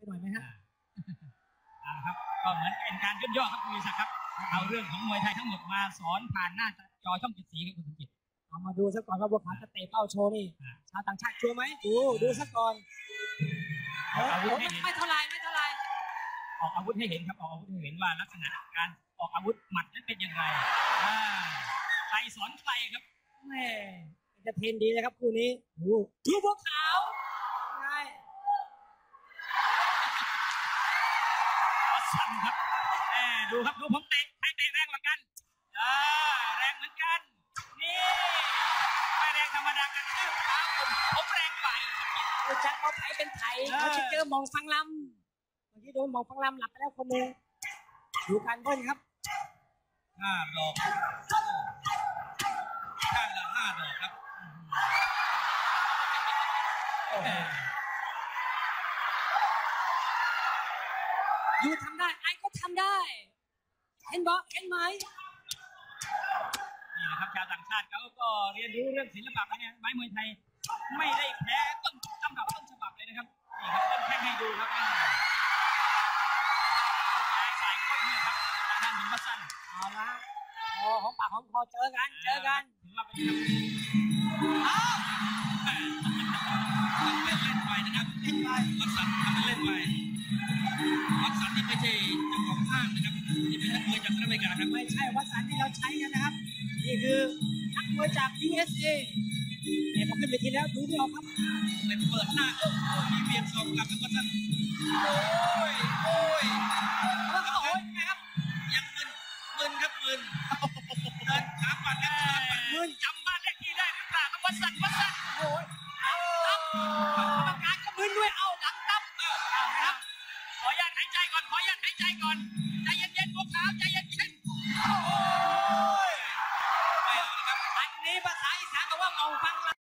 หน่อยไหมฮะครับก็เหมือนเป็นการย่อๆครับคุณวิศักดิ์ครับเอาเรื่องของมวยไทยทั้งหมดมาสอนผ่านหน้าจอช่อง7 สีครับคุณสมจิตเอามาดูซะก่อนว่าบัวขาวจะเตะเป้าโชว์นี่ชาวต่างชาติชัวร์ไหมดูซะก่อนไม่เท่าไรออกอาวุธให้เห็นครับออกอาวุธให้เห็นว่าลักษณะการออกอาวุธหมัดนั้นเป็นอย่างไรใครสอนใครครับแม่จะเทรนดีเลยครับคู่นี้ดูบัวขาวไงวัดสันครับดูครับดูผมเตะใครเตะแรงกว่ากันแรงเหมือนกันนี่ไม่แรงธรรมดากันชื่อผมแรงกว่าจังเอาไทยเป็นไทยเขาจะเจอมองฟังลำเมื่อกี้โดนมองฟังลำหลับไปแล้วคนนึงดูการเบิ้ลครับ 5 ดอกข้างละ5 ดอกครับยูทำได้ไอ้ก็ทำได้เห็นบอกเห็นไหมนี่นะครับชาวต่างชาติเขาก็เรียนรู้เรื่องศิลปะเนี่ยไม้มวยไทยไม่ได้แพ้ต้นฉบับเลยนะครับนี่ครับต้นแค่ให้ดูครับสายก้นเนี่ยครับทางด้านหินวัดสั้นเอาละของปากของคอเจอกันถือว่าเป็นเล่นไปนะครับเล่นไปวัดสันทำเป็นเล่นไปวัดสันนี่ไม่ใช่เจ้าของห้างนะครับนี่เป็นนักมวยจากสหรัฐอเมริกาครับไม่ใช่วัดสันที่เราใช้กันนะครับนี่คือนักมวยจาก USA แต่พอขึ้นเวทีแล้วดูไม่ออกครับเป็นเปิดหน้ามีเบียดศอกกลับวัดสันโอ้ยแล้วก็โอ้ยนะครับยังมึนครับมึนเดินขาปัดกันมึนจำบ้านเลขที่ได้หรือเปล่าครับวัดสันโอ้ยกรรมการก็มึนด้วยเอาหลังตั้มครับขออนุญาตหายใจก่อนใจเย็นๆพวกขาวใจเย็นๆโอ้ยอันนี้ภาษาอีสานบอกว่ามองฟังละ